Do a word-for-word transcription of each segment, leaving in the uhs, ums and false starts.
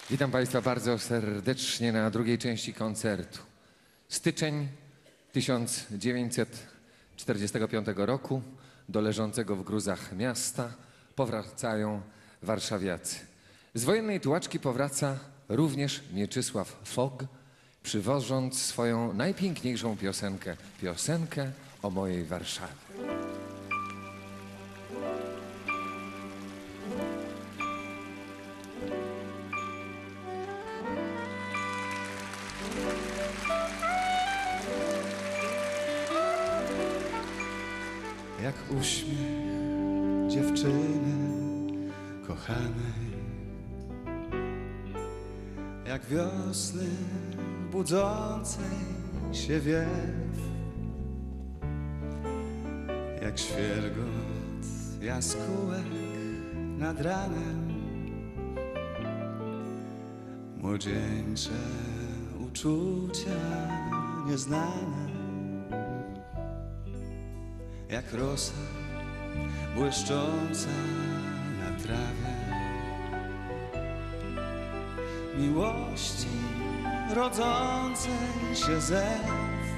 Witam Państwa bardzo serdecznie na drugiej części koncertu. Styczeń tysiąc dziewięćset czterdziestego piątego roku do leżącego w gruzach miasta powracają warszawiacy. Z wojennej tułaczki powraca również Mieczysław Fog, przywożąc swoją najpiękniejszą piosenkę, piosenkę o mojej Warszawie. Jak uśmiech dziewczyny kochanej, jak wiosny budzącej się wiew, jak świergot jaskółek nad ranem, młodzieńcze uczucia nieznane. Jak rosa błyszcząca na trawie, miłości rodzącej się zew.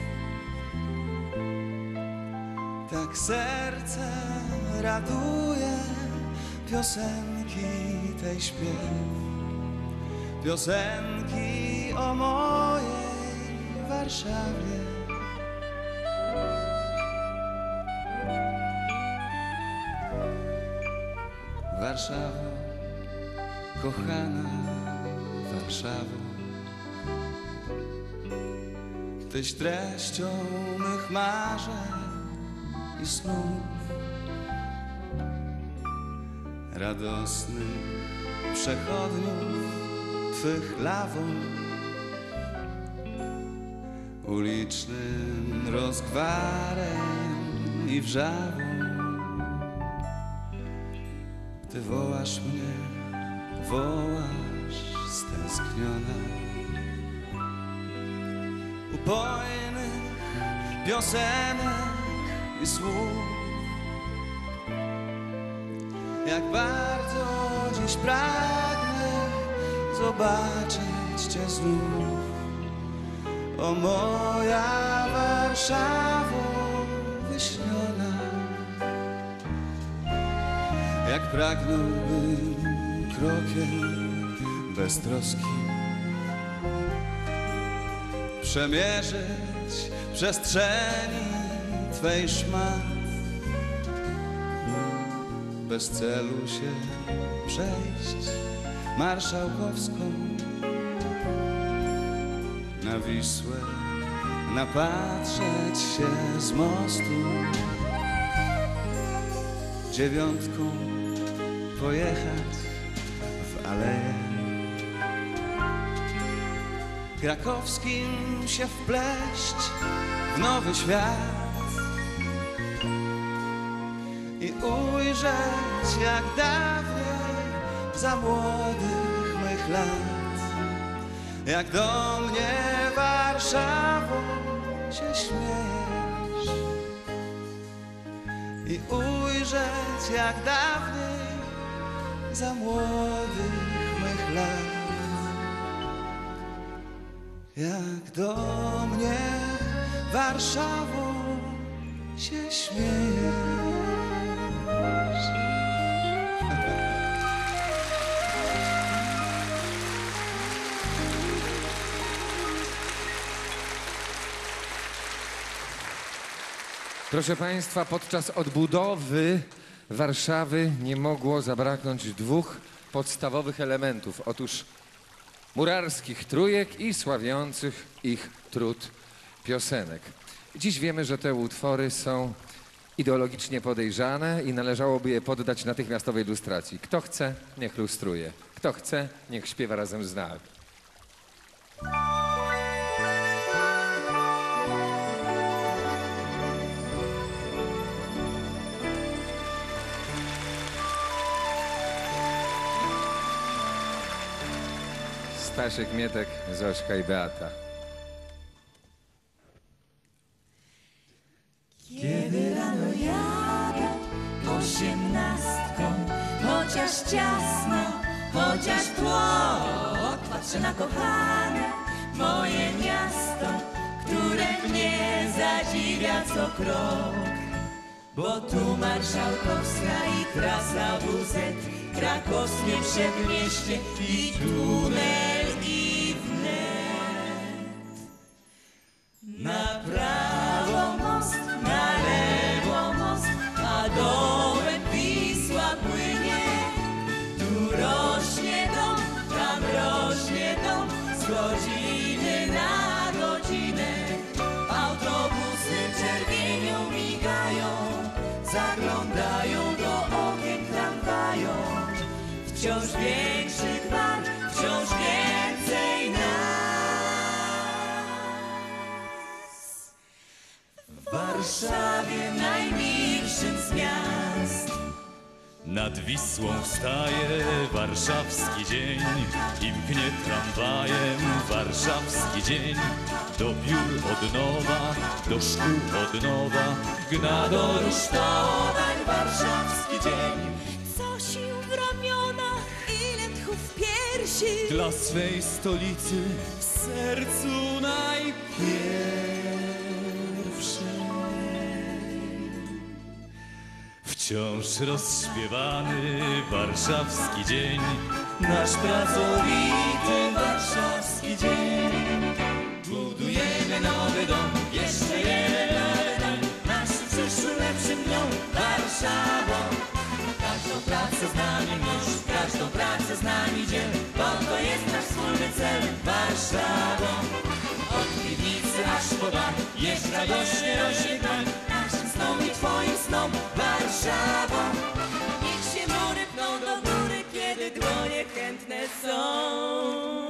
Tak serce raduje piosenki tej śpiew, piosenki o mojej Warszawie. Warszawo, kochana Warszawo, Tyś treścią mych marzeń i snów, radosnych przechodniów Twych lawą, ulicznym rozgwarem i wrzawą. Ty wołasz mnie, wołasz stęskniona, upojnych piosenek i słów. Jak bardzo dziś pragnę zobaczyć Cię znów, o moja Warszawo wyśniona. Jak pragnąłbym krokiem beztroskim przemierzyć przestrzeni Twej szmat, bez celu się przejść Marszałkowską, na Wisłę napatrzeć się z mostu, dziewiątką pojechać w aleję, krakowskim się wpleść w nowy świat i ujrzeć jak dawniej za młodych mych lat, jak do mnie Warszawo się śmiejesz, i ujrzeć jak dawniej za młodych mych lat, jak do mnie Warszawo się śmiejesz. Proszę Państwa, podczas odbudowy Warszawy nie mogło zabraknąć dwóch podstawowych elementów. Otóż murarskich trójek i sławiących ich trud piosenek. Dziś wiemy, że te utwory są ideologicznie podejrzane i należałoby je poddać natychmiastowej lustracji. Kto chce, niech lustruje. Kto chce, niech śpiewa razem z nami. Stasiek, Mietek, Zośka i Beata. Kiedy rano jadę osiemnastką, chociaż ciasno, chociaż tłok patrzę na kochane moje miasto, które mnie zadziwia co krok. Bo tu Marszałkowska i trasa W Z, krakowskie przedmieście i tunel i wnet. Na prawo most, na lewo most, a dołem Wisła płynie. Tu rośnie dom, tam rośnie dom, z godziny na godzinę. Autobusy czerwienią migają, zaglądają do okien tramwają. Wciąż większy gwar, wciąż więcej nas. W Warszawie najmilszym z miast. Nad Wisłą wstaje warszawski dzień i mknie tramwajem warszawski dzień. Do biur od nowa, do szkół od nowa, gna do rusztowań warszawski dzień. Co sił w ramionach, ile tchu w piersi. Dla swej stolicy w sercu najpierwszej. Wciąż rozśpiewany warszawski dzień, nasz pracowity warszawski dzień. Budujemy nowy dom, jeszcze jeden nowy dom, naszym przyszłym lepszym dniom, Warszawą. Każdą pracę z nami mnóż, każdą pracę z nami dziel, bo to jest nasz wspólny cel, Warszawą. Od piwnicy aż po dach, jeszcze radośnie rośnie tak, naszym snom i twoim snom, Warszawą. Niech się mury pną do góry, kiedy dłonie chętne są.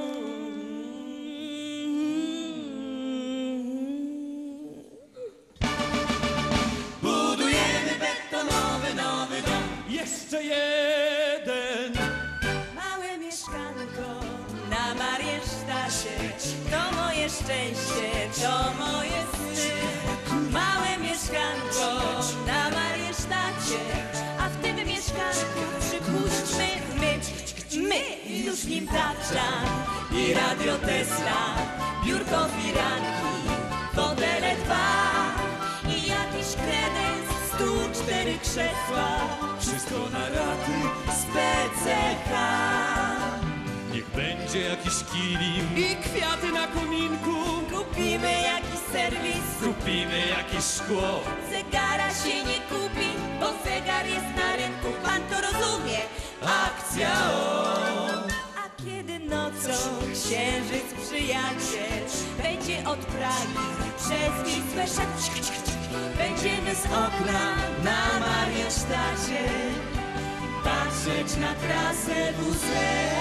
Budujemy betonowy nowy dom, jeszcze jeden. Małe mieszkanko na Mariensztacie, to moje szczęście, to moje sny. Małe mieszkanko na Mariensztacie, a w tym mieszkanku przypuśćmy my, my już w nim tacza i radio Tesla, biurko firanki, fotele dwa i jakiś kredens, stu cztery krzesła. Wszystko na raty, Z P C H. niech będzie jakiś kilim i kwiaty na kominku. Kupimy jakiś serwis, Kupimy jakieś szkło, zegara się nie kupi, bo zegar jest na rynku, pan to rozumie. akcja o. A kiedy nocą księżyc przyjaciel będzie od Pragi przez Wisłę szedł, będziemy z okna na Mariensztacie patrzeć na trasę W Z.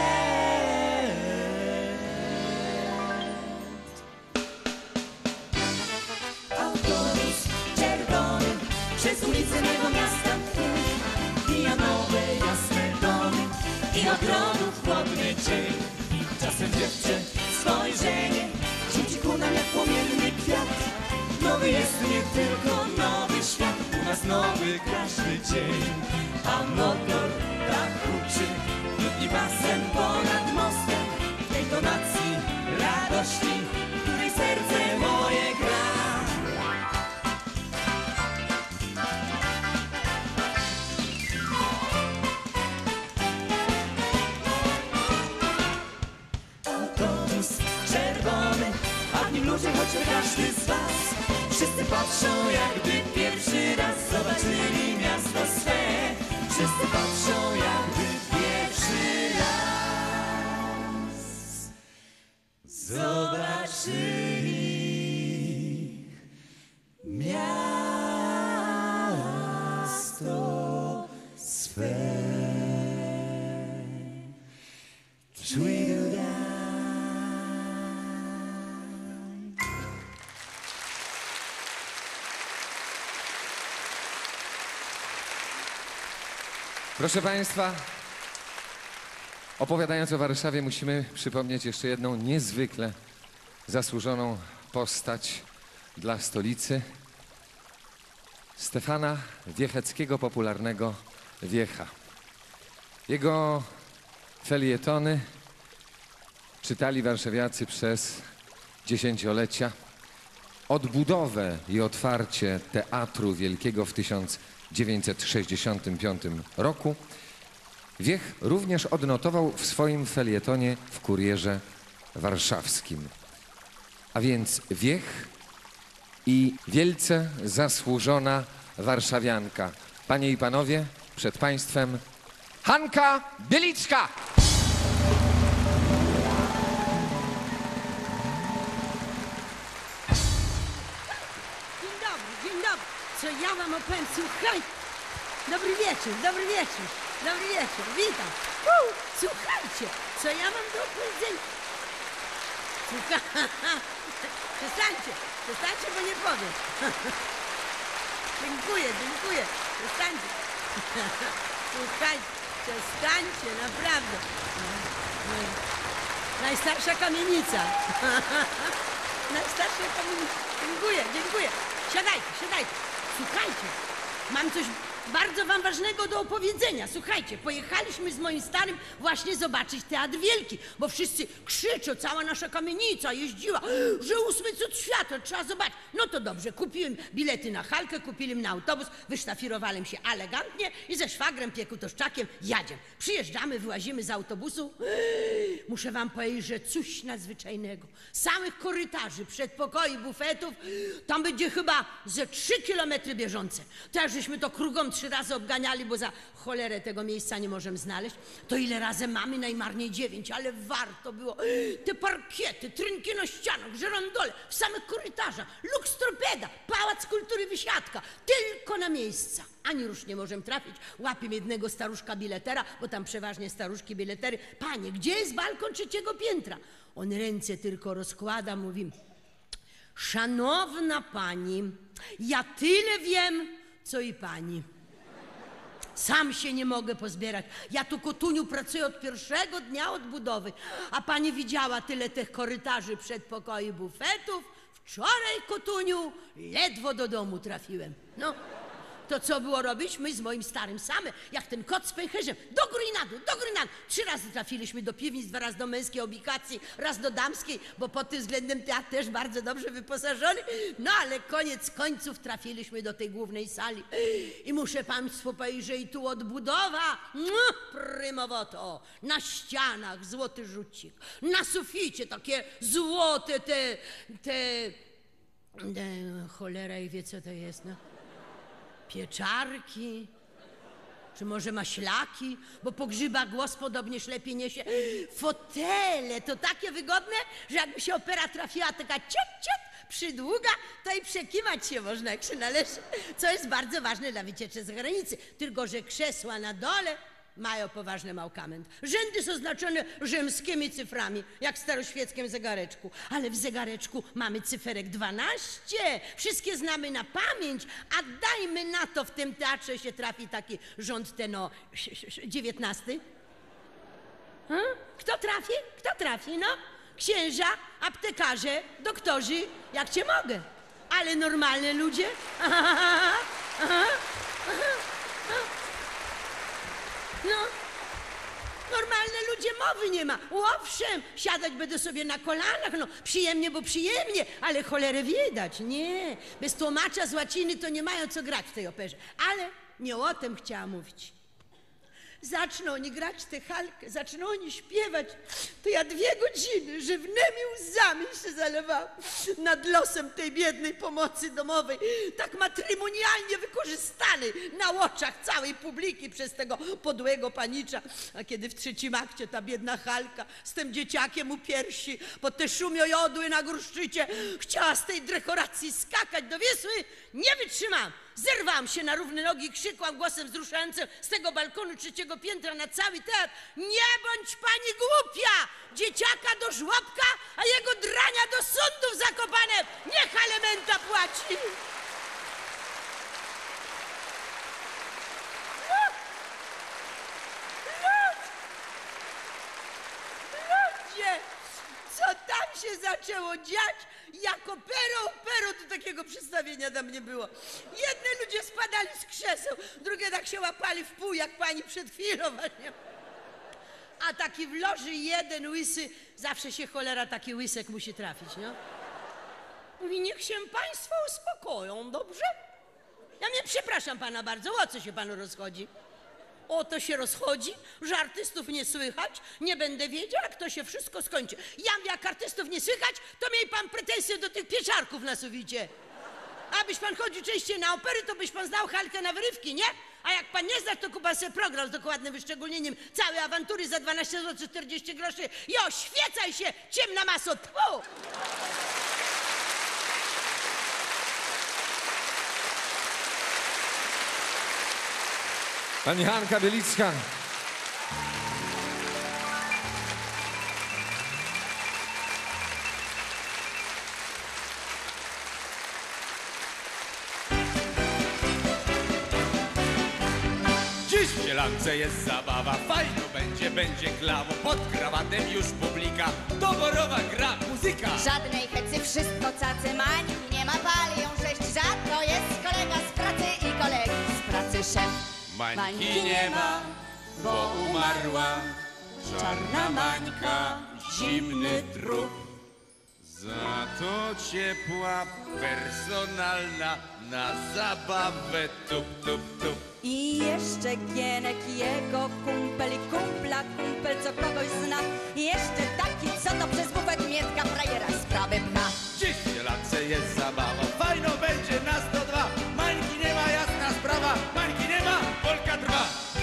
Autobus czerwony przez ulicę mego miasta mija nowe jasne domy i ogrodów chłodny cień. Czasem dziewczę Spojrzenie rzuci ku nam jak płomienny kwiat. Nowy jest nie tylko nowy świat, u nas nowy każdy dzień. a motor tak huczy, lub i basen ponad mostem. W tej tonacji radości, w której serce moje gra. Autobus czerwony, a w nim ludzie, choćby każdy z was. Wszyscy patrzą, jakby pierwszy raz zobaczyli miasto swe. Wszyscy patrzą, jakby pierwszy raz zobaczyli miasto swe. Tweedledum. Proszę Państwa, opowiadając o Warszawie, musimy przypomnieć jeszcze jedną niezwykle zasłużoną postać dla stolicy. Stefana Wiecheckiego, popularnego Wiecha. Jego felietony czytali warszawiacy przez dziesięciolecia. Odbudowę i otwarcie Teatru Wielkiego w tysiąc dziewięćset sześćdziesiątym piątym roku Wiech również odnotował w swoim felietonie w Kurierze Warszawskim. A więc Wiech i wielce zasłużona warszawianka. Panie i panowie, przed państwem Hanka Bielicka! Dzień dobry, dzień dobry. Co ja wam opowiem? Słuchaj. Dobry wieczór, dobry wieczór, dobry wieczór. Witam. Uu, słuchajcie, co ja mam do opowiedzenia? Słuchaj. Przestańcie, przestańcie, bo nie powiem. Dziękuję, dziękuję. Przestańcie. Słuchajcie, przestańcie, naprawdę. Najstarsza kamienica. Najstarsza kamienica. Dziękuję, dziękuję. Siadajcie, siadajcie. Słuchajcie, mam coś bardzo wam ważnego do opowiedzenia. Słuchajcie, pojechaliśmy z moim starym właśnie zobaczyć Teatr Wielki, bo wszyscy krzyczą, cała nasza kamienica jeździła, że ósmy cud świata, trzeba zobaczyć. No to dobrze, kupiłem bilety na Halkę, kupiłem na autobus, wysztafirowałem się elegantnie i ze szwagrem Piekutoszczakiem jadziem. Przyjeżdżamy, wyłazimy z autobusu. Muszę wam powiedzieć, że coś nadzwyczajnego. Samych korytarzy, przedpokoi, bufetów, tam będzie chyba ze trzy kilometry bieżące. Teraz żeśmy to krugom trzy razy obganiali, bo za cholerę tego miejsca nie możemy znaleźć. To ile razy mamy? Najmarniej dziewięć, ale warto było. Te parkiety, trynki na ścianach, żerandole, w samych korytarzach, lukstorpeda, pałac kultury Wysiadka. Tylko na miejsca. Ani rusz nie możemy trafić. Łapię jednego staruszka biletera, bo tam przeważnie staruszki biletery. Panie, gdzie jest balkon trzeciego piętra? On ręce tylko rozkłada, mówi: szanowna pani, ja tyle wiem, co i pani. Sam się nie mogę pozbierać. Ja tu, Kotuniu, pracuję od pierwszego dnia odbudowy. A pani widziała tyle tych korytarzy, przedpokoi, bufetów? Wczoraj, Kotuniu, ledwo do domu trafiłem. No, to co było robić? My z moim starym same, jak ten kot z pęcherzem, do góry i na dół, do góry i na dół. Trzy razy trafiliśmy do piwnic, dwa razy do męskiej ubikacji, raz do damskiej, bo pod tym względem teatr też bardzo dobrze wyposażony. No ale koniec końców trafiliśmy do tej głównej sali. I muszę państwu powiedzieć, że i tu odbudowa, no, prymowoto. Na ścianach złoty rzucik, na suficie takie złote te, te, te cholera i wie co to jest, no. Pieczarki, czy może maślaki, bo po grzybach głos podobnież lepiej niesie. Fotele to takie wygodne, że jakby się opera trafiła taka ciot, ciot, przydługa, to i przekiwać się można, jak się należy. Co jest bardzo ważne dla wycieczy z granicy. Tylko że krzesła na dole mają poważny mankament. Rzędy są znaczone rzymskimi cyframi, jak w staroświeckim zegareczku. Ale w zegareczku mamy cyferek dwanaście. Wszystkie znamy na pamięć, a dajmy na to, w tym teatrze się trafi taki rząd ten o dziewiętnasty. Hmm? Kto trafi? Kto trafi? No, księża, aptekarze, doktorzy, jak cię mogę. Ale normalne ludzie? Aha, aha, aha, aha. No, normalne ludzie mowy nie ma. Owszem, siadać będę sobie na kolanach, no przyjemnie, bo przyjemnie, ale cholerę widać, nie. Bez tłumacza z łaciny to nie mają co grać w tej operze. Ale nie o tym chciałam mówić. Zaczną oni grać tę Halkę, zaczną oni śpiewać, to ja dwie godziny żywnymi łzami się zalewałam nad losem tej biednej pomocy domowej, tak matrymonialnie wykorzystanej na oczach całej publiki przez tego podłego panicza. A kiedy w trzecim akcie ta biedna Halka z tym dzieciakiem u piersi pod te szumiojodły na górszczycie chciała z tej dekoracji skakać do Wisły, nie wytrzymałam. Zerwałam się na równe nogi i krzykłam głosem wzruszającym z tego balkonu trzeciego piętra na cały teatr: nie bądź pani głupia! Dzieciaka do żłobka, a jego drania do sądu w Zakopanem! Niech alimenta płaci! Ludzie! Co tam się zaczęło dziać? Jako pero, pero do takiego przedstawienia tam nie było. Jedne ludzie spadali z krzeseł, drugie tak się łapali w pół, jak pani przed chwilą właśnie. A taki w loży jeden łysy, zawsze się cholera taki łysek musi trafić, no. Mówi, niech się państwo uspokoją, dobrze? Ja mnie przepraszam pana bardzo, o co się panu rozchodzi? O to się rozchodzi, że artystów nie słychać, nie będę wiedział, jak to się wszystko skończy. Ja, jak artystów nie słychać, to miej pan pretensje do tych pieczarków na suficie. Abyś pan chodził częściej na opery, to byś pan znał Halkę na wyrywki, nie? A jak pan nie zna, to kupa sobie program z dokładnym wyszczególnieniem całej awantury za dwanaście złotych czterdzieści groszy i oświecaj się, ciemna maso, tfu! Pani Hanka Bielicka. Dziś w Zielance jest zabawa, fajno będzie, będzie klawo. Pod krawatem już publika, doborowa gra muzyka. Żadnej hecy, wszystko cacy, mańki nie ma, palią sześć żad. To jest kolega z pracy i kolegi z pracy szef. Mańki nie ma, bo umarła czarna Mańka, zimny trup. Za to ciepła, personalna, na zabawę tup, tup, tup. I jeszcze Gienek, jego kumpel i kumpla, kumpel co kogoś zna. I jeszcze taki, co to przez bufet Mietka frajera sprawy pcha. Dziś w Zielance jest zabawa, fajno będzie na sto dwa. Mańki nie ma, jasna sprawa, Mańki nie ma, Polka trwa.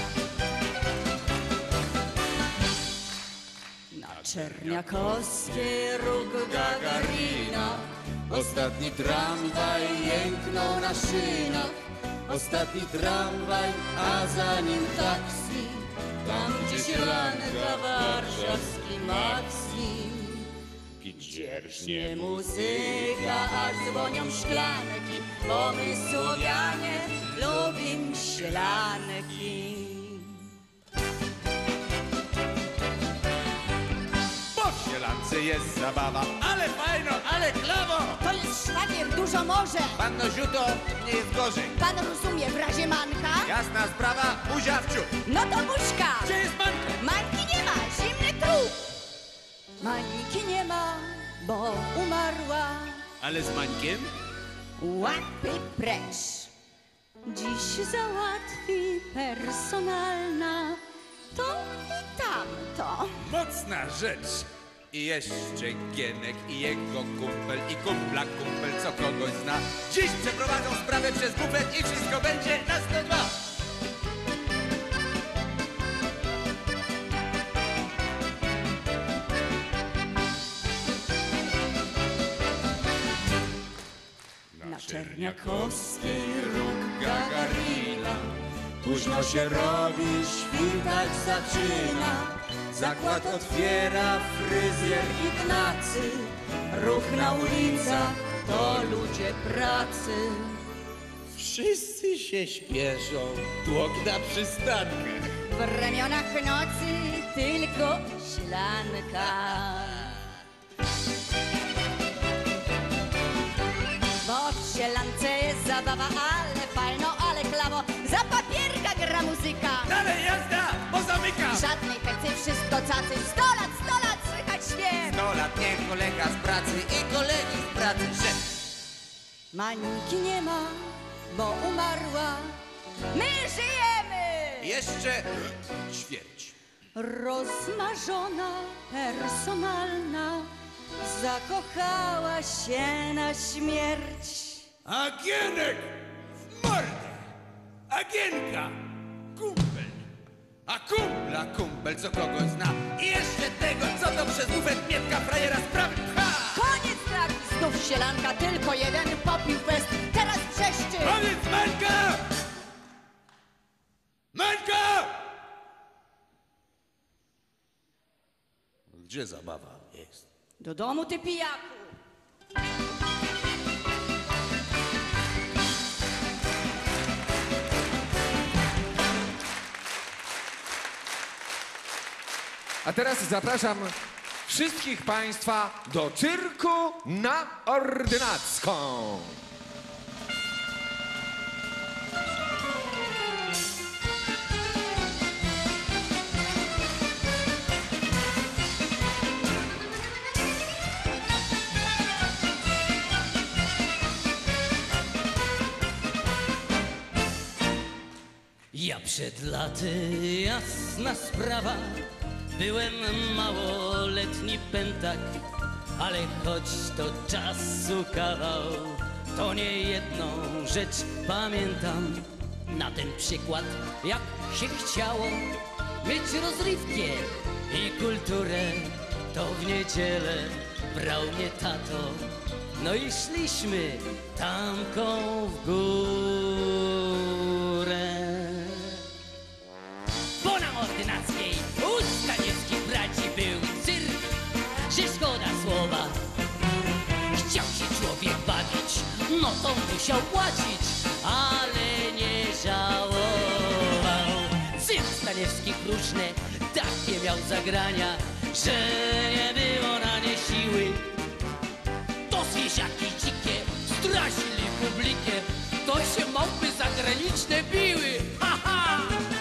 Na Czerniakowskiej róg Gagarina Ostatni tramwaj jęknął na szynach. Ostatni tramwaj, a za nim taksi. Tam gdzie Sielanka, warszawski Maksim. Dzierżnie muzyka, aż dzwonią szklanki, bo my Słowianie lubim Sielanki. Bo w Zielance jest zabawa, ale fajno, ale klawo. To jest szwagier, dużo może. Panno Ziuto, nie jest gorzej. Pan rozumie w razie manka? Jasna sprawa, buzia w ciuch. No to buźka. Gdzie jest Mańka? Mańki nie ma, zimny trup. Mańki nie ma, bo umarła. Ale z Mańkiem? Łapy precz. Dziś załatwi personalna to i tamto. Mocna rzecz. I jeszcze Gienek i jego kumpel i kumpla kumpel, co kogoś zna. Dziś przeprowadzą sprawę przez bufet i wszystko będzie na sto dwa. Na Czerniakowskiej róg Gagarina, późno się robi, świtać zaczyna. Zakład otwiera fryzjer Ignacy, ruch na ulicach to ludzie pracy. Wszyscy się śpieszą, tłok na przystankach. W ramionach nocy tylko ślanka. Bo w Sielance jest zabawa, ale fajno, ale klawo. Za papierka gra muzyka. Dalej jazda, bo zamyka. Żadnej pecy, wszystko cacy. Sto lat, sto lat słychać śpiew. Sto lat niech kolega z pracy i kolegi z pracy szef. Mańki nie ma, bo umarła. My żyjemy! Jeszcze ćwierć. Rozmarzona, personalna, zakochała się na śmierć. A Gienek w mordę, a Gienka kumpel, a kumpla kumpel, co kogoś zna. I jeszcze tego, co to przez bufet Mietka frajera sprawy pcha. Koniec traki, znów Sielanka, tylko jeden popił fest. Teraz wrzeszczy. Powiedz Mańka! Mańka! Gdzie zabawa jest? Do domu, ty pijaku. A teraz zapraszam wszystkich państwa do cyrku na Ordynacką. Przed laty jasna sprawa, byłem małoletni pętak, ale choć to czasu kawał, to nie jedną rzecz pamiętam. Na ten przykład, jak się chciało mieć rozrywkę i kulturę, to w niedzielę brał mnie tato, no i szliśmy tamką w górę. Bo na Ordynackiej u Stanieckich braci był cyrk, że szkoda słowa. Chciał się człowiek bawić, no to musiał płacić, ale nie żałował. Cyrk Staniewskich różne takie miał zagrania, że nie było na nie siły. To zwieziaki dzikie strasili publikę, to się małpy zagraniczne biły. Ha, ha!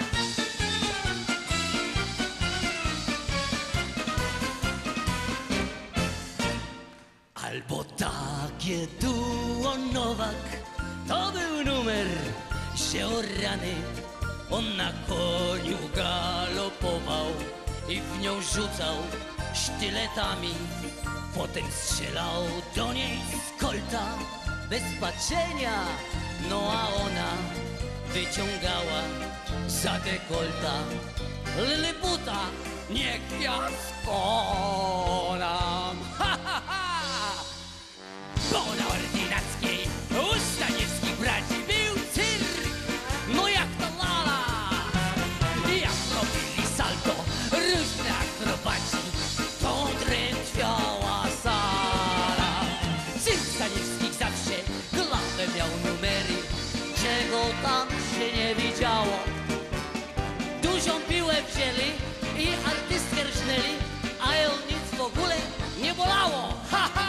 Albo takie duo Nowak, to był numer, że o rany on na koniu galopował i w nią rzucał sztyletami. Potem strzelał do niej z kolta bez patrzenia, no a ona wyciągała za dekolta Liliputa, niech ja skonam. Ha, ha, ha! Bo na Ordynackiej u Staniewskich braci był cyrk, no jak to lala. Jak robili salto różne akrobaci, to drętwiała sala. Cyrk Staniewskich zawsze glawę miał numery, czego tam się nie widziało. Dużą piłę wzięli i artystkę rżnęli, a ją nic w ogóle nie bolało. Ha, ha!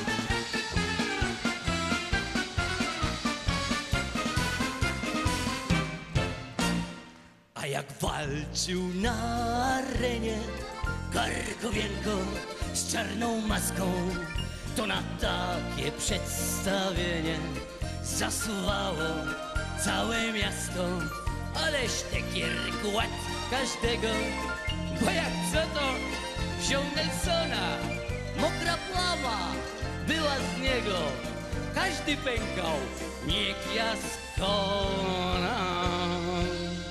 A jak walczył na arenie Karkowienko z czarną maską, to na takie przedstawienie zasuwało całe miasto. Ależ tekier gładł każdego, bo jak co to wziął Nelsona, mokra plama była z niego, każdy pękał, niech ja skonam.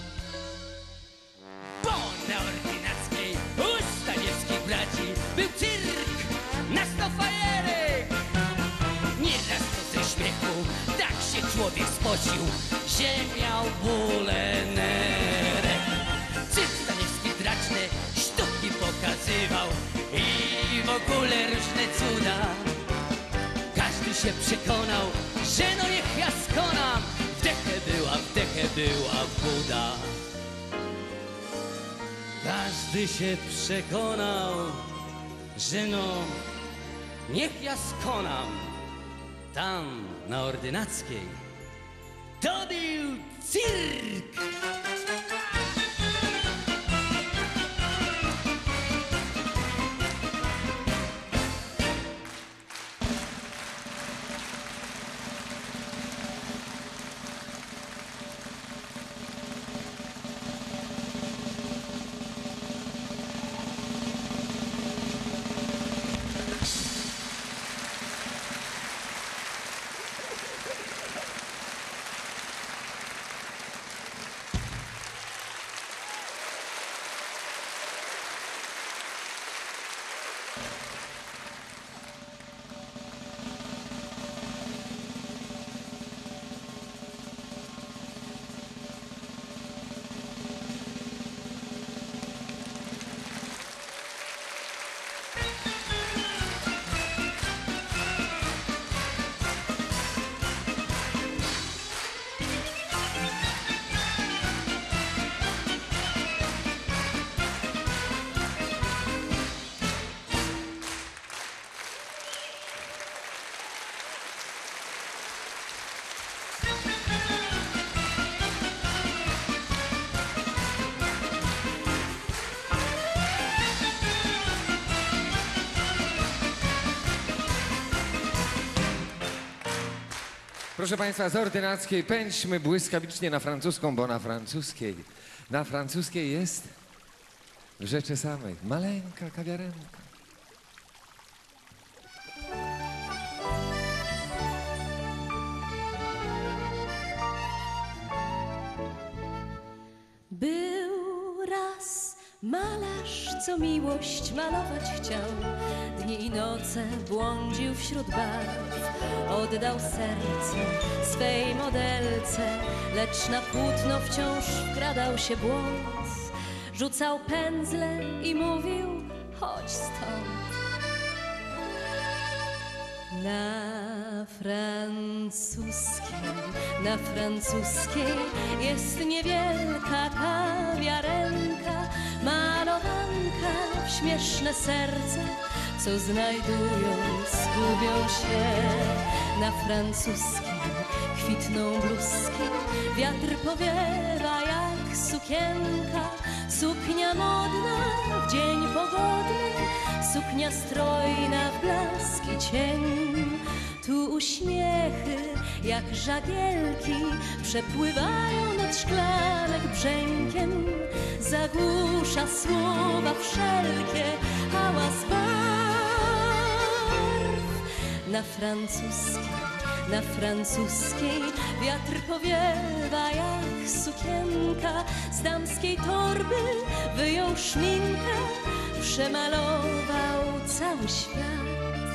Bo na Ordynackiej u Staniewskich braci był cyrk na sto fajerek. Nieraz to ze śmiechu tak się człowiek spocił, że miał bóle nerek. Cyrk Staniewski draczne sztuki pokazywał i w ogóle różne cuda. Każdy się przekonał, że no niech ja skonam. Wdechę była, wdechę była Buda. Każdy się przekonał, że no niech ja skonam. Tam na Ordynackiej to był cyrk. Proszę Państwa, z Ordynackiej pędźmy błyskawicznie na francuską, bo na francuskiej Na francuskiej jest w rzeczy samej maleńka kawiarenka. Był raz malarz, co miłość malować chciał. Dni i noce błądził wśród barw. Oddał serce swej modelce, lecz na płótno wciąż wkradał się błąd. Rzucał pędzle i mówił: chodź stąd. Na francuskiej, na francuskiej jest niewielka kawiarenka, malowanka w śmieszne serce, co znajdując gubią się. Na francuskiej kwitną bluzki, wiatr powiewa jak sukienka, suknia modna w dzień pogodny, suknia strojna w blask i cień. Tu uśmiechy jak żagielki przepływają nad szklanek brzękiem. Zagłusza słowa wszelkie hałas barw. Na francuskiej, na francuskiej wiatr powiewa jak sukienka. Z damskiej torby wyjął szminkę, przemalował cały świat.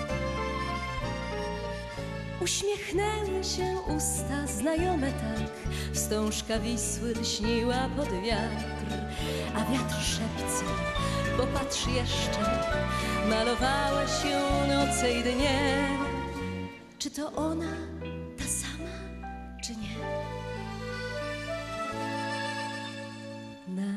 Uśmiechnęły się usta znajome tak, wstążka Wisły lśniła pod wiatr. A wiatr szepce: popatrz jeszcze, malowała się noce i dnie. Czy to ona, ta sama, czy nie? Na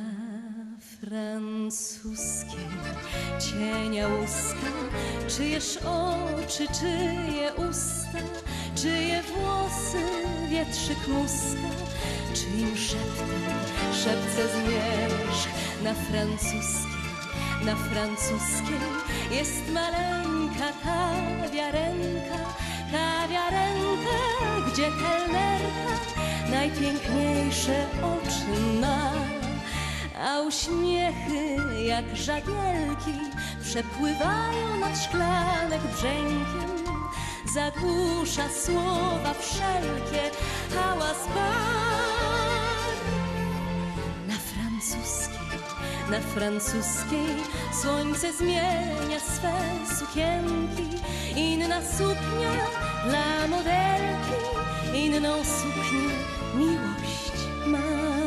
francuskiej cienia łuska, czyjeż oczy, czyje usta, czyje włosy, wietrzyk muska, czyim szeptem szepce zmierzch. Na francuskiej, na francuskiej jest maleńka kawiarenka, kawiarenka, gdzie kelnerka najpiękniejsze oczy ma. A uśmiechy jak żagielki przepływają nad szklanek brzękiem. Zagłusza słowa wszelkie hałas barw. Na francuskiej, na francuskiej słońce zmienia swe sukienki. Inna suknia dla modelki, inną suknię miłość ma.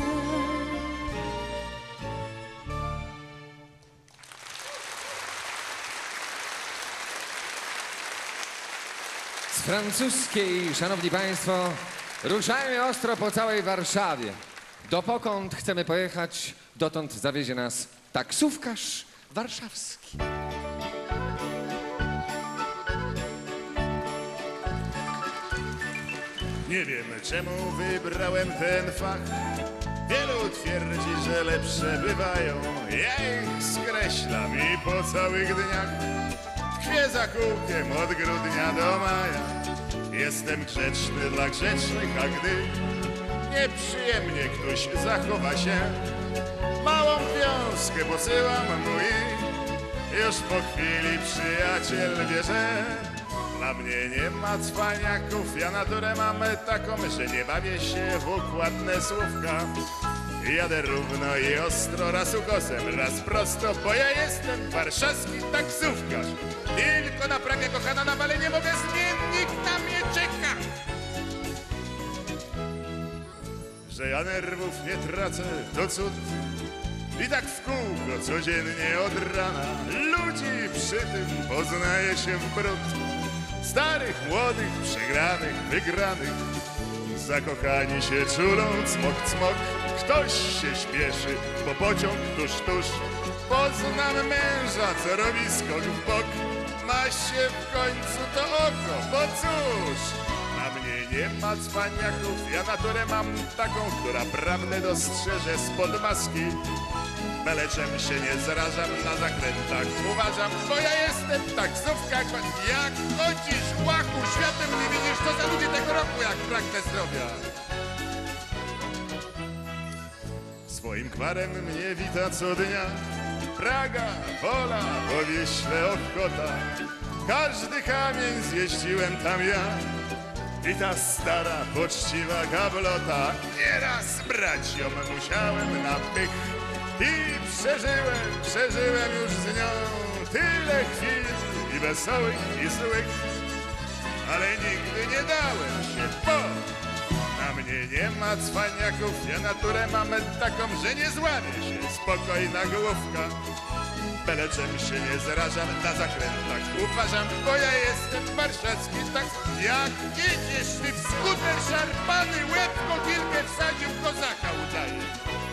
Z francuskiej, szanowni państwo, ruszajmy ostro po całej Warszawie. Dopokąd chcemy pojechać, dotąd zawiezie nas taksówkarz warszawski. Nie wiem, czemu wybrałem ten fach. Wielu twierdzi, że lepsze bywają. Ja ich skreślam i po całych dniach tkwię za kółkiem od grudnia do maja. Jestem grzeczny dla grzecznych, a gdy nieprzyjemnie ktoś zachowa się, małą wiązkę posyłam mu i już po chwili przyjaciel wie, że dla mnie nie ma cwaniaków. Ja naturę mam taką, że nie bawię się w układne słówka. Jadę równo i ostro, raz ukosem, raz prosto, bo ja jestem warszawski taksówkarz. Tylko na Pragę, kochana, na Wale nie mogę, zmiennik na mnie czeka. Że ja nerwów nie tracę, to cud. I tak w kółko codziennie od rana ludzi przy tym poznaje się w brud. Starych, młodych, przegranych, wygranych, zakochani się czulą, cmok, cmok. Ktoś się śpieszy, bo pociąg tuż, tuż. Poznam męża, co robi skok w bok. Ma się w końcu to oko, bo cóż, na mnie nie ma cwaniaków. Ja naturę mam taką, która prawdę dostrzeże spod maski. Beleczem się nie zrażam, na zakrętach uważam, bo ja jestem taksówka. Jak chodzisz, łaku, światem nie widzisz, co za ludzie tego roku, jak pragnę zdrowia. Z Swoim gwarem mnie wita co dnia. Praga, Wola, Powieśle, Ochota. Każdy kamień zjeździłem tam ja. I ta stara, poczciwa gablota. Nieraz braciom musiałem na pych. I przeżyłem, przeżyłem już z nią tyle chwil i wesołych, i złych. Ale nigdy nie dałem się, bo na mnie nie ma cwaniaków. Ja naturę mam taką, że nie złamie się. Spokojna główka. Byle czym się nie zrażam, na zakrętach uważam, bo ja jestem warszawski, tak jak jedziesz ty w skuter szarpany, łeb kotylkę wsadził, kozaka udaje.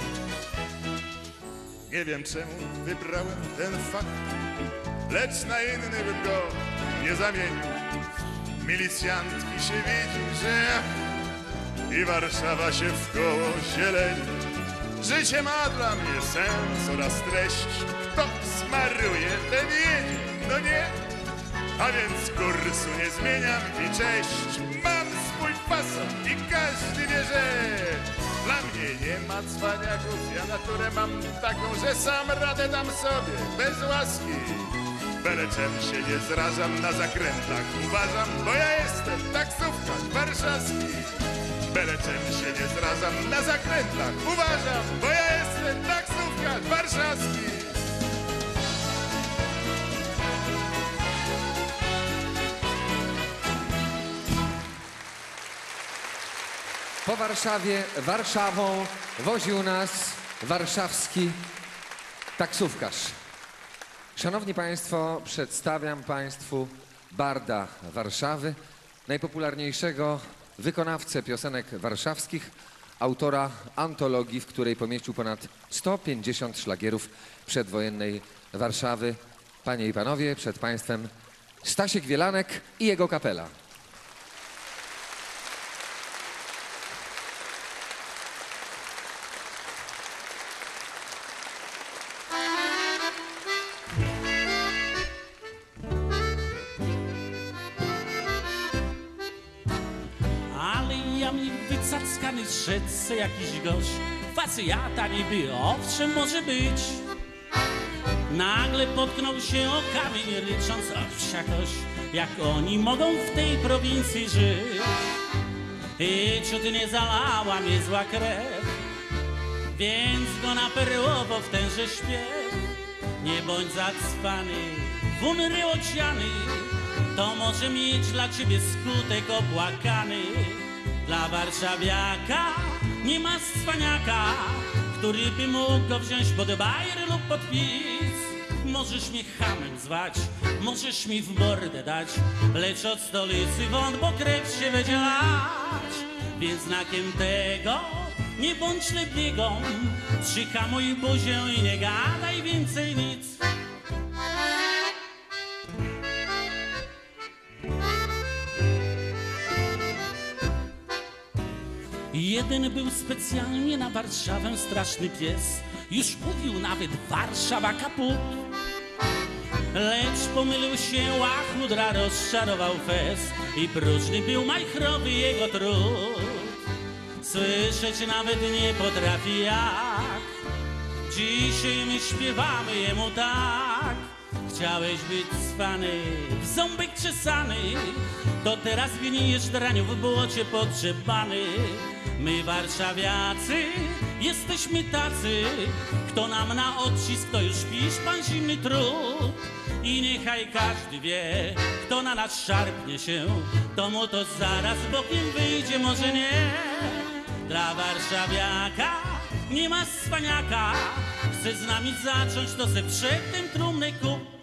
Nie wiem czemu wybrałem ten fakt, lecz na inny bym go nie zamienił. Milicjantki się widzi, że ja i Warszawa się w koło zieleni. Życie ma dla mnie sens oraz treść. Kto smaruje, ten jedzie, no nie? A więc kursu nie zmieniam i cześć. Mam swój fason i każdy wie, że dla mnie nie ma cwaniaków. Ja naturę mam taką, że sam radę dam sobie, bez łaski. Byle czym się nie zrażam, na zakrętach uważam, bo ja jestem taksówkarz warszawski. Byle czym się nie zrażam, na zakrętach uważam, bo ja jestem taksówkarz warszawski. Po Warszawie, Warszawą woził nas warszawski taksówkarz. Szanowni Państwo, przedstawiam Państwu barda Warszawy, najpopularniejszego wykonawcę piosenek warszawskich, autora antologii, w której pomieścił ponad sto pięćdziesiąt szlagierów przedwojennej Warszawy. Panie i Panowie, przed Państwem Stasiek Wielanek i jego kapela. Wycackany z rzece jakiś gość, facjata niby, owszem może być. Nagle potknął się o kamień, rycząc, o wsiakoś, jak oni mogą w tej prowincji żyć. I ciut nie zalała mnie zła krew, więc go na perłowo w tenże śpiew. Nie bądź zacwany, wunry ociany, to może mieć dla ciebie skutek opłakany. Dla warszawiaka nie ma cwaniaka, który by mógł go wziąć pod bajer lub pod pis. Możesz mnie chamem zwać, możesz mi w mordę dać, lecz od stolicy wąt, bo krew się będzie lać. Więc znakiem tego nie bądź lebiegą, przyhamuj buzię i nie gadaj więcej nic. Jeden był specjalnie na Warszawę straszny pies, już mówił nawet Warszawa kaput. Lecz pomylił się, łachudra rozczarował fez i próżny był majchrowy jego trud. Słyszeć nawet nie potrafi jak, dzisiaj my śpiewamy jemu tak. Chciałeś być cwany, w ząbek czesany, to teraz gnijesz draniu w błocie podrzebany. My warszawiacy jesteśmy tacy, kto nam na odcisk, to już pisz pan zimny trud. I niechaj każdy wie, kto na nas szarpnie się, to mu to zaraz bokiem wyjdzie, może nie. Dla warszawiaka nie ma cwaniaka, chce z nami zacząć, to se przedtem trumny kup.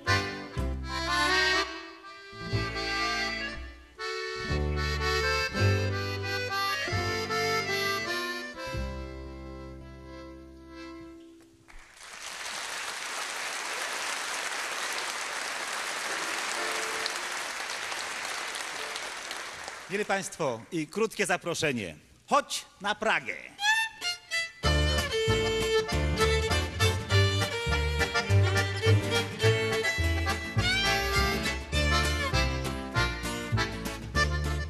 Mieli Państwo, i krótkie zaproszenie. Chodź na Pragę.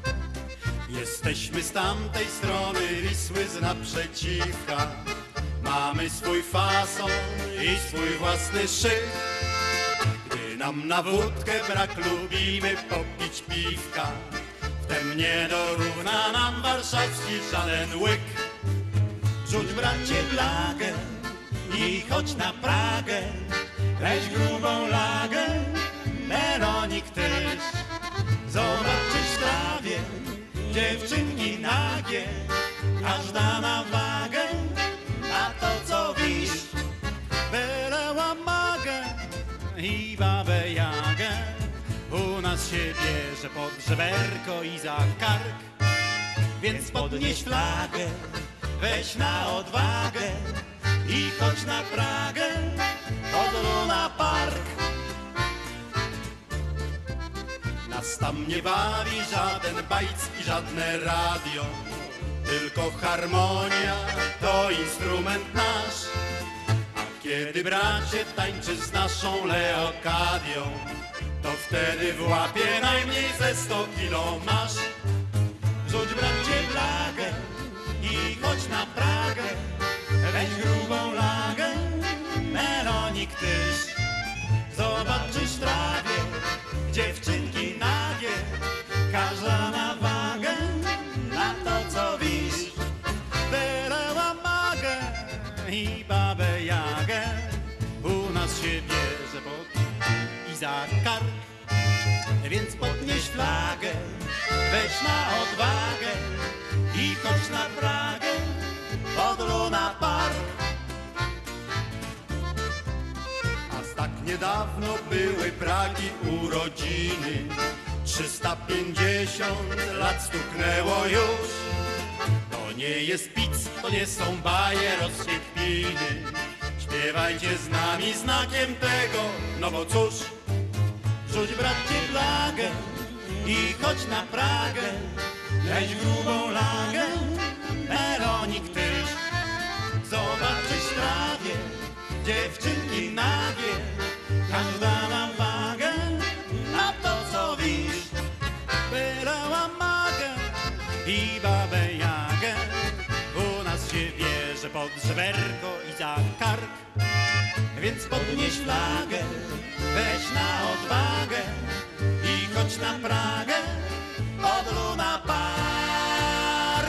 Jesteśmy z tamtej strony Wisły z naprzeciwka. Mamy swój fason i swój własny szyk. Gdy nam na wódkę brak, lubimy popić piwka. Wtem nie dorówna nam warszawski żaden łyk. Rzuć bracie blagę i chodź na Pragę, weź grubą lagę, Meronik też. Zobaczysz w trawie dziewczynki nagie, każda na wagę, na to co wisz. Byle magę i babę Jagę, u nas się bierze pod żeberko i za kark. Więc podnieś flagę, weź na odwagę i chodź na Pragę, pod Luna Park. Nas tam nie bawi żaden bajc i żadne radio, tylko harmonia to instrument nasz. A kiedy bracie tańczysz z naszą Leokadią, to wtedy w łapie najmniej ze sto kilo masz. Rzuć bracie blagę i chodź na Pragę, weź grubą lagę, Meronik tyś. Zobaczysz w trawie dziewczynki nagie, każda na wagę, na to co wisz. Byle magę i babę Jagę, u nas się bierze pod i za kark. Więc podnieś flagę, weź na odwagę i chodź na Pragę, pod Luna Park. A tak niedawno były Pragi urodziny, trzysta pięćdziesiąt lat stuknęło już. To nie jest pic, to nie są bajerowskie kpiny. Śpiewajcie z nami znakiem tego, no bo cóż. Rzuć bracie flagę i chodź na Pragę, weź grubą lagę, Meronik tyś. Zobaczysz w trawie dziewczynki nagie, każda na wagę, na to co wisz. Byle magę i babę Jagę, u nas się bierze pod żeberko i za kark. Więc podnieś flagę, weź na odwagę i chodź na Pragę, pod Luna Park.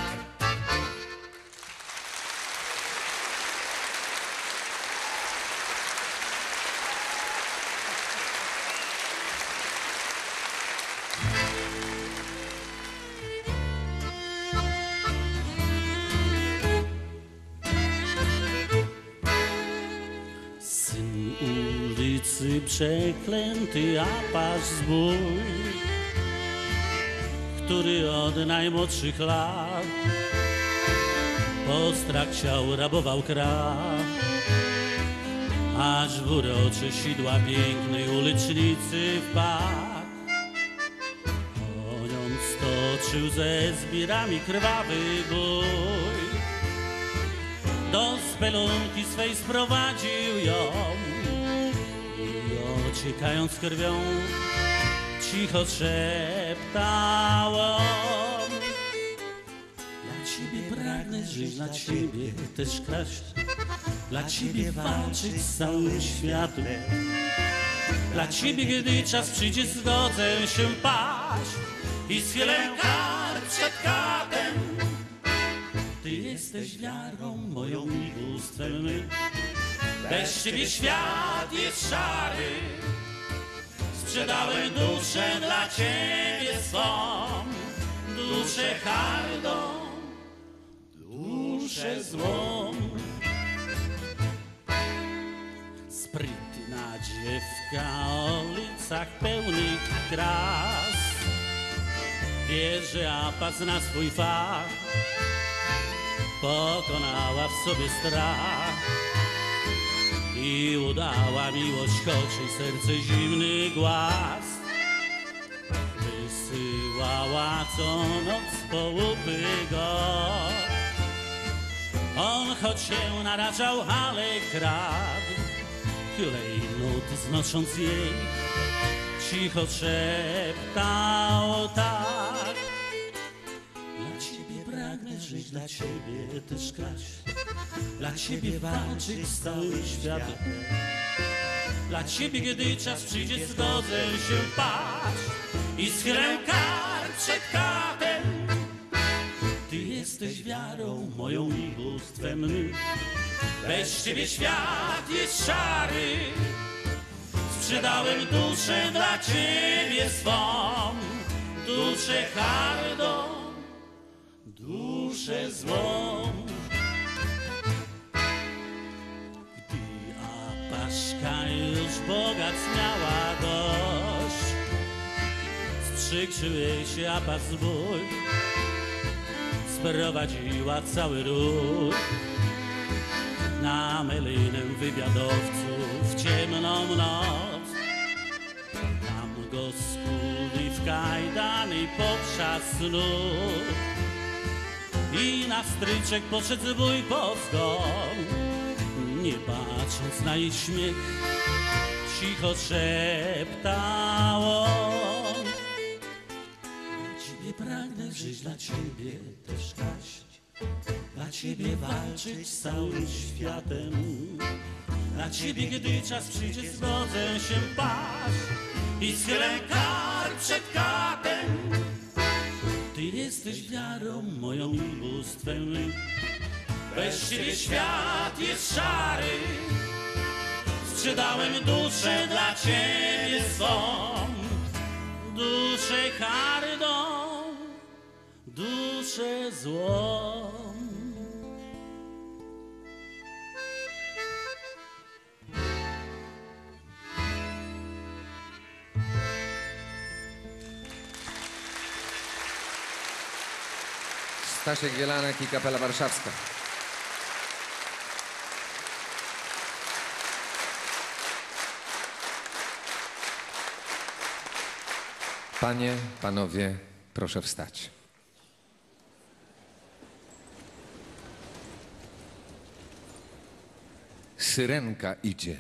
Syn ulicy przeklęty, a patrz zbój, który od najmłodszych lat po strach siał rabował kraj, aż w urocze sidła pięknej ulicznicy wpadł. Po nią stoczył ze zbirami krwawy bój, do spelunki swej sprowadził ją i ociekając krwią cicho szeptał on. Dla ciebie pragnę żyć, dla ciebie też kraść, dla ciebie walczyć z całym światem. Dla ciebie, gdy czas przyjdzie, zgodzę się paść i schylę kar przed katem. Ty jesteś wiarą moją i bóstwem my. Bez ciebie świat jest szary. Sprzedałem duszę dla ciebie swą, duszę hardą, duszę złą. Sprytna dziewka o ulicach pełnych kras bierze apa, zna swój fach, pokonała w sobie strach i udała miłość, choć jej serce zimny głaz. Wysyłała co noc po łupy go, on choć się narażał, ale kradł klejnot, znosząc jej, cicho szeptał tak. Dla ciebie pragnę żyć, dla ciebie też kraść, dla ciebie walczyć z całym światem. Dla ciebie, gdy czas przyjdzie, zgodzę się paść i schylę kark przed katem. Ty jesteś wiarą moją i bóstwem mym. Bez ciebie świat jest szary. Sprzedałem duszę dla ciebie swą, duszę hardą, duszę złą. Gdy Apaszka już bogactw miała dość, sprzykrzył jej się Apasz zbój, sprowadziła cały rój na melinę wywiadowców w ciemną noc. Tam go skuli w kajdany potrzasnął i na stryczek poszedł zwój po zgon. Nie patrząc na jej śmiech, cicho szeptał on: dla ciebie pragnę żyć, dla ciebie też kraść, dla ciebie walczyć z całym światem. Dla ciebie, gdy czas przyjdzie, zgodzę się paść i schylę kark przed katem. Ty jesteś wiarą moją i bóstwem mym. Bez ciebie świat jest szary. Sprzedałem duszę dla ciebie swą, duszę hardą, duszę złą. Stasiek Wielanek i Kapela Warszawska. Panie, panowie, proszę wstać. Syrenka idzie.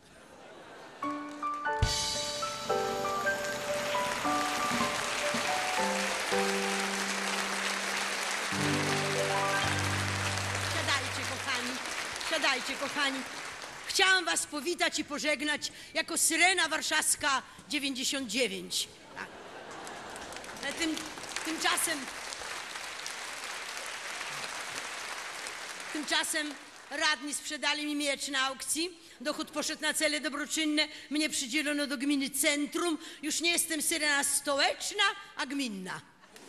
Siadajcie, kochani, siadajcie, kochani. Chciałam was powitać i pożegnać jako Syrena Warszawska dziewięćdziesiąt dziewięć. Tak. Ale tym, tymczasem... Tymczasem radni sprzedali mi miecz na aukcji, dochód poszedł na cele dobroczynne, mnie przydzielono do gminy Centrum. Już nie jestem Syrena stołeczna, a gminna.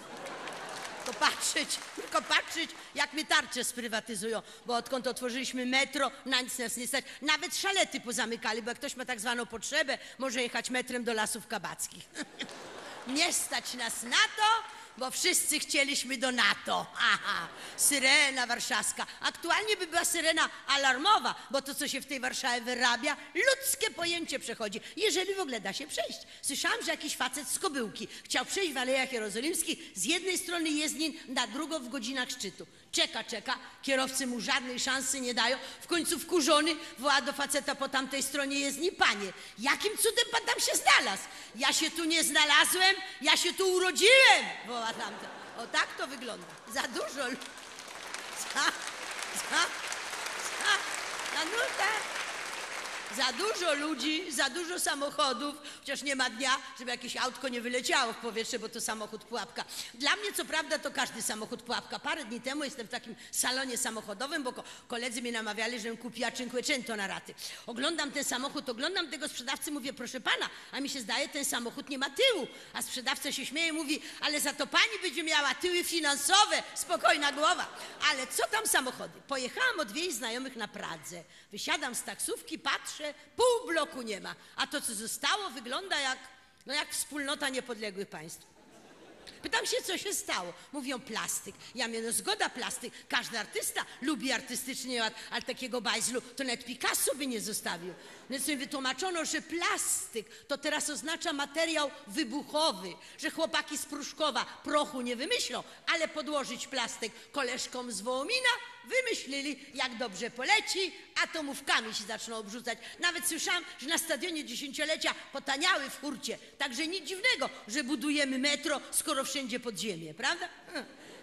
Tylko patrzeć, tylko patrzeć, jak mnie tarcze sprywatyzują, bo odkąd otworzyliśmy metro, na nic nas nie stać. Nawet szalety pozamykali, bo jak ktoś ma tak zwaną potrzebę, może jechać metrem do Lasów Kabackich. Nie stać nas na to, bo wszyscy chcieliśmy do NATO. Aha, Syrena Warszawska. Aktualnie by była syrena alarmowa, bo to, co się w tej Warszawie wyrabia, ludzkie pojęcie przechodzi, jeżeli w ogóle da się przejść. Słyszałam, że jakiś facet z Kobyłki chciał przejść w Alejach Jerozolimskich z jednej strony jezdni na drugą w godzinach szczytu. Czeka, czeka, kierowcy mu żadnej szansy nie dają. W końcu wkurzony woła do faceta po tamtej stronie jezdni: panie, jakim cudem pan tam się znalazł? Ja się tu nie znalazłem, ja się tu urodziłem, woła tamten. O tak to wygląda. Za dużo... lu- Za... Za... Za... Za nutę. Za dużo ludzi, za dużo samochodów, chociaż nie ma dnia, żeby jakieś autko nie wyleciało w powietrze, bo to samochód pułapka. Dla mnie co prawda to każdy samochód pułapka. Parę dni temu jestem w takim salonie samochodowym, bo ko- koledzy mnie namawiali, żebym kupiła Cinquecento na raty. Oglądam ten samochód, oglądam tego sprzedawcy, mówię: proszę pana, a mi się zdaje, ten samochód nie ma tyłu. A sprzedawca się śmieje, mówi: ale za to pani będzie miała tyły finansowe, spokojna głowa. Ale co tam samochody? Pojechałam odwiedzić znajomych na Pradze. Wysiadam z taksówki, patrzę, pół bloku nie ma, a to, co zostało, wygląda jak, no jak wspólnota niepodległych państw. Pytam się, co się stało. Mówią: plastyk. Ja mówię: no zgoda, plastyk. Każdy artysta lubi artystycznie, ale takiego bajzlu to nawet Picasso by nie zostawił. Więc mi wytłumaczono, że plastyk to teraz oznacza materiał wybuchowy, że chłopaki z Pruszkowa prochu nie wymyślą, ale podłożyć plastyk koleżkom z Wołomina wymyślili, jak dobrze poleci, atomówkami się zaczną obrzucać. Nawet słyszałam, że na stadionie dziesięciolecia potaniały w hurcie. Także nic dziwnego, że budujemy metro, skoro wszędzie podziemie, prawda?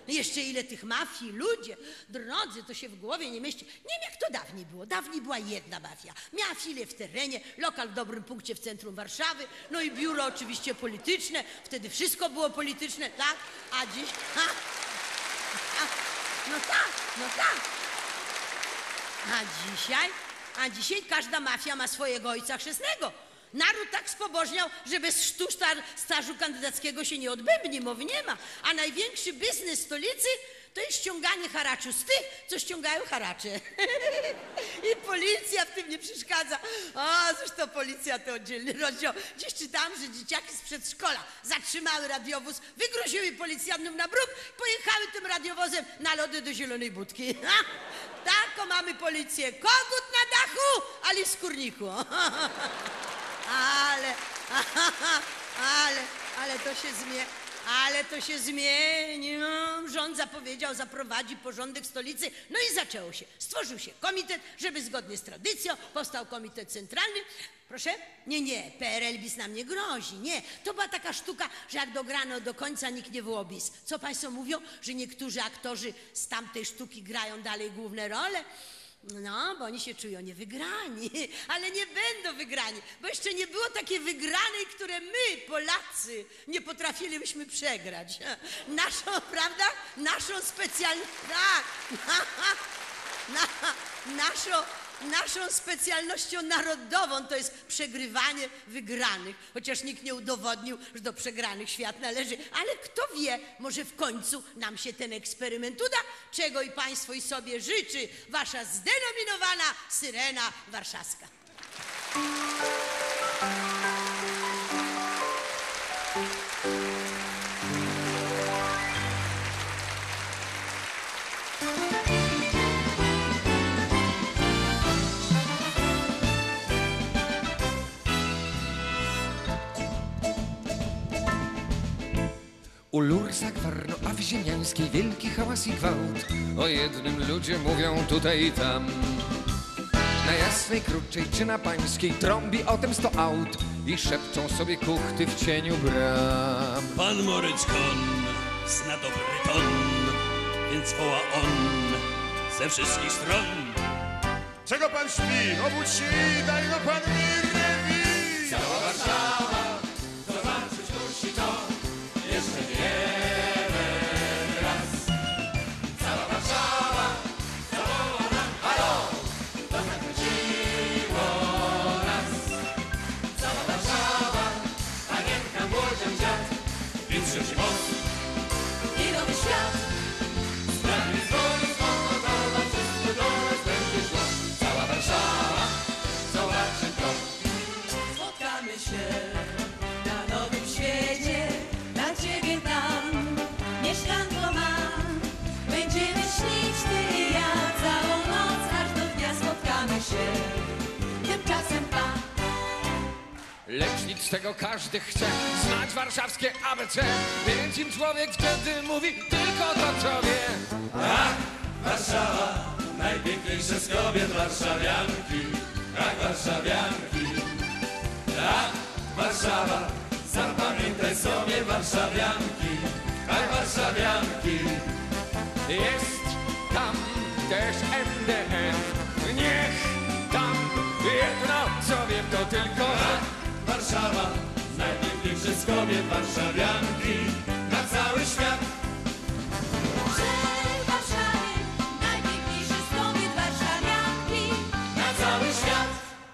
Jeszcze ile tych mafii, ludzie, drodzy, to się w głowie nie mieści. Nie wiem, jak to dawniej było. Dawniej była jedna mafia. Miała filię w terenie, lokal w dobrym punkcie w centrum Warszawy, no i biuro oczywiście polityczne. Wtedy wszystko było polityczne, tak? A dziś... Ha, ha, no tak, no tak. A dzisiaj? A dzisiaj każda mafia ma swojego ojca chrzestnego. Naród tak spobożniał, że bez sztu stażu kandydackiego się nie odbębni, mowy nie ma. A największy biznes stolicy to jest ściąganie haraczu z tych, co ściągają haracze. I policja w tym nie przeszkadza. O, zresztą policja to oddzielny rozdział. Dziś czytałam, że dzieciaki z przedszkola zatrzymały radiowóz, wygroziły policjantom na bruk, pojechały tym radiowozem na lody do Zielonej Budki. Ha! Taką mamy policję. Kogut na dachu, ale w skórniku. Ale, ale, ale to się zmieni, ale to się zmieni. No, rząd zapowiedział, zaprowadzi porządek w stolicy. No i zaczęło się. Stworzył się komitet, żeby zgodnie z tradycją powstał komitet centralny. Proszę? Nie, nie, P R L bis nam nie grozi, nie. To była taka sztuka, że jak dograno do końca, nikt nie było bis. Co państwo mówią? Że niektórzy aktorzy z tamtej sztuki grają dalej główne role? No, bo oni się czują niewygrani, ale nie będą wygrani, bo jeszcze nie było takiej wygranej, które my, Polacy, nie potrafilibyśmy przegrać. Naszą, prawda? Naszą specjalność, tak, na, naszą, naszą specjalnością narodową to jest przegrywanie wygranych, chociaż nikt nie udowodnił, że do przegranych świat należy, ale kto wie, może w końcu nam się ten eksperyment uda, czego i państwo i sobie życzy wasza zdenominowana Syrena Warszawska. U Lursa, Gwarno, a w Ziemiańskiej wielki hałas i gwałt. O jednym ludzie mówią tutaj i tam. Na Jasnej, Krótczej czy na Pańskiej trąbi o tym sto aut i szepczą sobie kuchty w cieniu bram. Pan Moryczkon zna dobry ton, więc woła on ze wszystkich stron. Czego pan śpi? Obudź się i daj no pan mi rewi. Cała Warszawa zobaczyć musi to jeszcze jeden raz. Cała Warszawa zawoła nam halo, to zachwyciło nas. Cała Warszawa, panienka, młodzian, dziad, Więc trzeci moc i nowy świat. Sprawy dzwoni, spowodowa, wszystko do nas będzie szło. Cała Warszawa, zobaczy to. Spotkamy się na nowym świecie, dla ciebie tam, mieszkanko mam. Będziemy śnić ty i ja, całą noc aż do dnia spotkamy się. Tymczasem pa. Lecz nic z tego każdy chce znać warszawskie A B C, więc im człowiek wtedy mówi tylko to, co wie. Tak, Warszawa, najpiękniejsze z kobiet warszawianki. Tak, warszawianki. Tak, Warszawa, zapamiętaj sobie warszawianki. Tak, warszawianki. Jest tam też M D F. Niech tam jedno, co wiem, to tylko Warszawa, najpiękniejsze z kobiet warszawianki. Na cały świat. W Warszawie, najpiękniejsze z kobiet warszawianki. Na cały świat.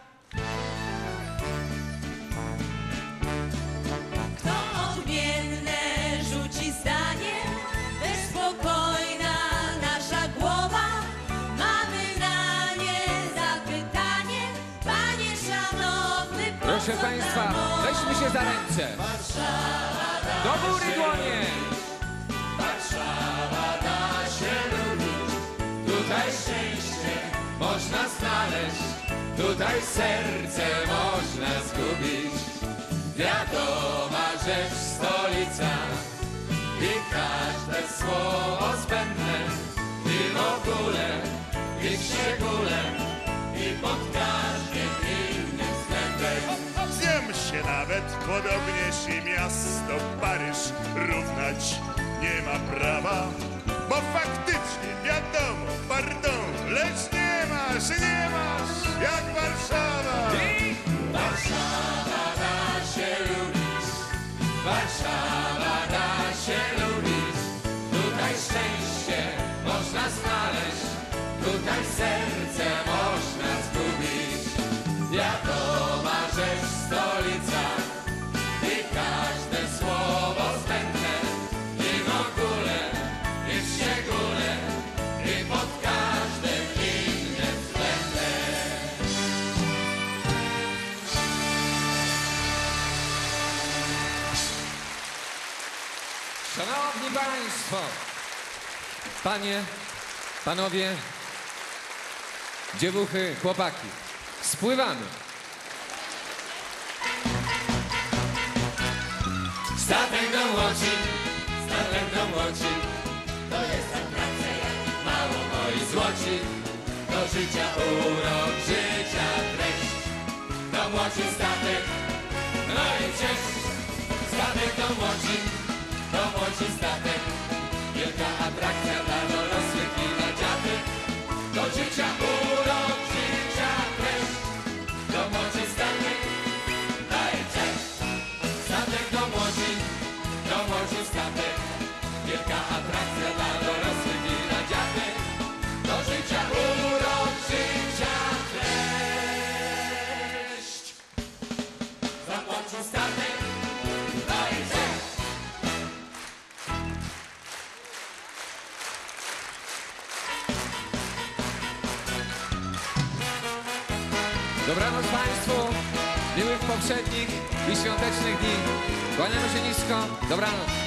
Kto odmienne rzuci zdanie, też spokojna nasza głowa. Mamy na nie zapytanie, panie szanowny, po Proszę co Państwa, ta mowa? weźmy się za ręce. Do góry dłonie. Warszawa da się lubić, tutaj szczęście można znaleźć, tutaj serce można zgubić. Wiadoma rzecz stolica i każde słowo zbędne i w ogóle, i w szczególe, i pod każdym innym względem. Zjem się nawet, podobnież i miasto Paryż równać nie ma prawa. Warszawa da się lubić, tutaj szczęście można znaleźć, tutaj serce można zgubić. Wiadoma rzecz stolica i każde słowo zbędne i w ogóle, i w szczególe, i pod każdym innym względem. Szanowni Państwo, Panie, Panowie, dziewuchy, chłopaki, spływamy. Statek do Łodzi, statek do Łodzi, to jest atrakcja jak mało moi złoci. Do życia urok, życia treść, do Łodzi statek, no i cześć. Statek do Łodzi, do Łodzi statek, wielka atrakcja dla dorosłych i dla dziadek. Do życia urok, życia treść, do Łodzi statek, no i cześć. Statek do Łodzi, do Łodzi statek, wielka atrakcja dla dorosłych i dla dziadek. Do życia urok, życia treść. Za Łodzi statek, no i cześć. Dobranoc Państwu, miłych poprzednich i świątecznych dni. Kłaniamy się nisko, dobranoc.